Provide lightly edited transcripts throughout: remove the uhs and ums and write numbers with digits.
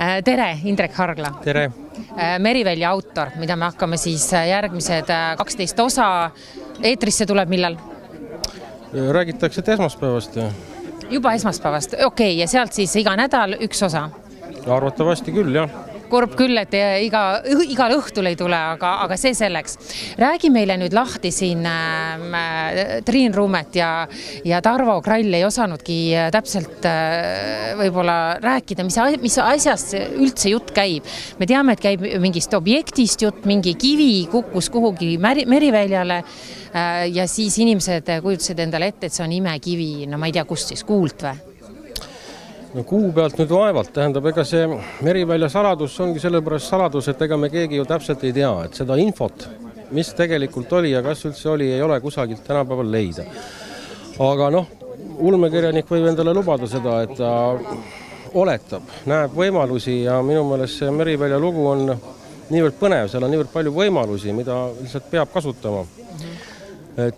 Tere, Indrek Hargla. Tere. Merivälja autor, mida me hakkame siis järgmised 12 osa. Eetrisse tuleb millal? Räägitakse esmaspäevast. Juba esmaspäevast, okei, ja sealt siis iga nädal üks osa? Arvatavasti küll, jah. Kurb küll, et igal õhtul ei tule, aga see selleks. Räägi meile nüüd lahti siin Triin Ruumet ja Tarvo Krall ei osanudki täpselt võib-olla rääkida, mis asjast üldse jutt käib. Me teame, et käib mingist objektist jutt, mingi kivi kukkus kuhugi meriväljale ja siis inimesed kujutasid endale ette, et see on imekivi, no ma ei tea, kust siis, kuult või? No kuu pealt nüüd vaevalt, tähendab, ega see merivälja saladus ongi sellepärast saladus, et ega me keegi ju täpselt ei tea, et seda infot, mis tegelikult oli ja kas üldse oli, ei ole kusagilt tänapäeval leida. Aga ulmekirjanik võib endale lubada seda, et ta oletab, näeb võimalusi ja minu meelest see merivälja lugu on niivõrd põnev, seal on niivõrd palju võimalusi, mida lihtsalt peab kasutama. Et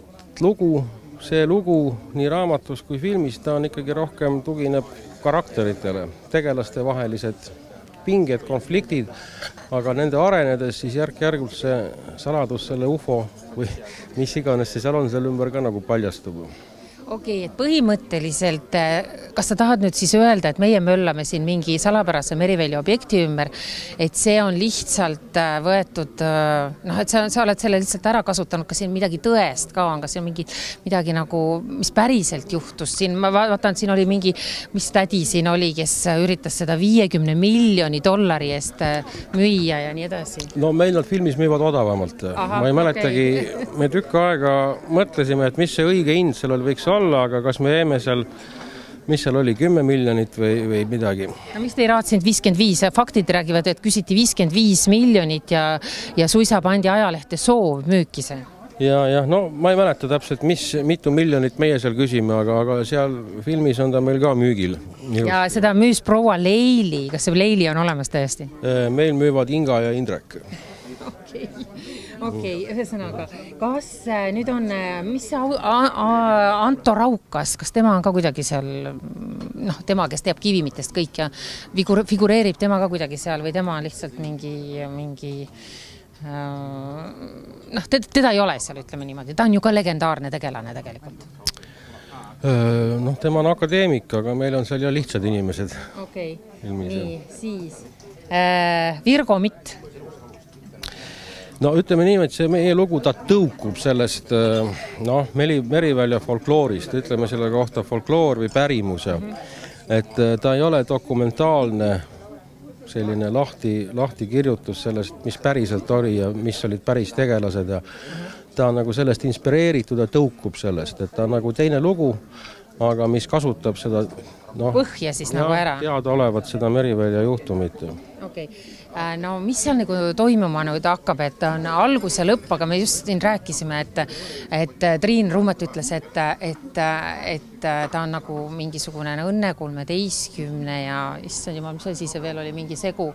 see lugu nii raamatus kui filmis, ta on ikkagi rohkem tugineb karakteritele, tegelaste vahelised pinged, konfliktid, aga nende arenedes siis järk-järgult see saladus, selle UFO või mis iganes see seal on, selle ümber ka nagu paljastub. Okei, et põhimõtteliselt, kas sa tahad nüüd siis öelda, et meie möllame siin mingi salapärase merivälja objekti ümber, et see on lihtsalt võetud, et sa oled selle lihtsalt ära kasutanud, kas siin midagi tõest ka on, kas see on midagi nagu, mis päriselt juhtus siin, ma vaatan, siin oli mingi, mis tädi siin oli, kes üritas seda $50 miljoni eest müüa ja nii edasi? No meil nad filmis müüvad odavamalt. Ma ei mäletagi, me tükk aega mõtlesime, et mis see õige hind sellel võiks olla, aga kas me jäime seal, mis seal oli, 10 miljonit või midagi? No mis te ei raatsinud 55? Faktid räägivad, et küsiti 55 miljonit ja suisa pandi ajalehte soov müüki see. Ja, ma ei mäleta täpselt, mitu miljonit meie seal küsime, aga seal filmis on ta meil ka müügil. Ja seda müüs proua Leili. Kas see Leili on olemas täiesti? Meil müüvad Inga ja Indrek. Okei, ühesõnaga, kas nüüd on, mis see Anto Raukas, kas tema on ka kuidagi seal, tema, kes teab kivimitest kõik ja figureerib tema ka kuidagi seal või tema on lihtsalt mingi teda ei ole seal, ütleme niimoodi, ta on ju ka legendaarne tegelane tegelikult. Tema on akadeemik, aga meil on seal ja lihtsad inimesed. Okei, nii, siis Virgo Mitt. Ütleme nii, et see meie lugu, ta tõukub sellest merivälja folkloorist, ütleme selle kohta folkloor või pärimus. Et ta ei ole dokumentaalne selline lahti kirjutus sellest, mis päriselt oli ja mis olid päris tegelased. Ja ta on nagu sellest inspireeritud ja tõukub sellest, et ta on nagu teine lugu, aga mis kasutab seda põhja siis nagu ära. Teada olevat seda merivälja juhtumit. Okei. Mis seal nagu toimuma nüüd hakkab, et on algus ja lõpp, aga me just siin rääkisime, et Triin Ruumet ütles, et ta on nagu mingisugune õnne 13 ja issand jumal, mis asi see veel oli, mingi segu.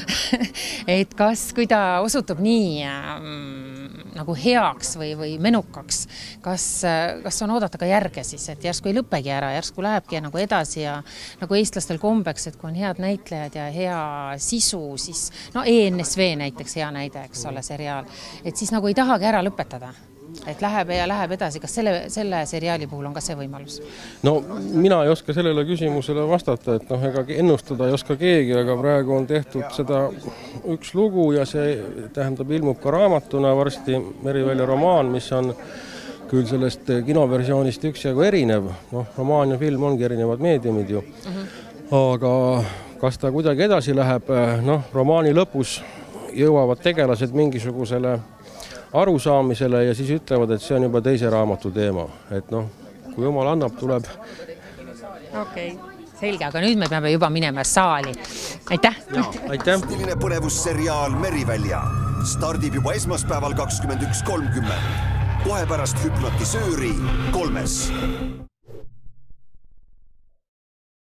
Et kui ta osutub nii nagu heaks või menukaks, kas on oodata ka järge siis, et järsku ei lõppegi ära, järsku lähebki nagu edasi ja nagu eestlastel kombeks, et kui on head näitlejad ja hea sisu, siis ENSV näiteks hea näide, eks ole, seriaal, et siis nagu ei tahagi ära lõpetada, et läheb edasi. Kas selle seriaali puhul on ka see võimalus? Mina ei oska sellele küsimusele vastata, et ega ennustada ei oska keegi, aga praegu on tehtud seda üks lugu ja see tähendab ilmub ka raamatuna varsti merivälja romaan, mis on küll sellest kinoversioonist üksjagu erinev. Romaan ja film ongi erinevad meediumid ju. Aga kas ta kuidagi edasi läheb, romaani lõpus jõuavad tegelased mingisugusele arusaamisele ja siis ütlevad, et see on juba teise raamatu teema. Et kui jumal annab, tuleb. Okei, selge, aga nüüd me peame juba minema saali. Aitäh! Aitäh! Stiline põnevusseriaal Merivälja stardib juba esmaspäeval 21.30. Kohe pärast Hüpnotisööri 3.